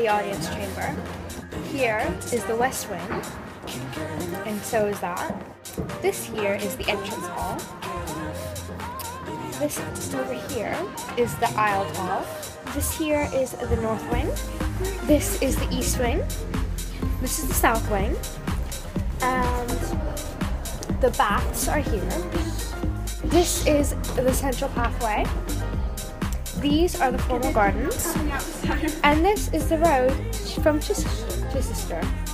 audience chamber. Here is the west wing, and so is that. This here is the entrance hall. This over here is the aisle hall. This here is the north wing. This is the east wing. This is the south wing. And the baths are here. This is the central pathway. These are the formal gardens. And this is the road from Chichester.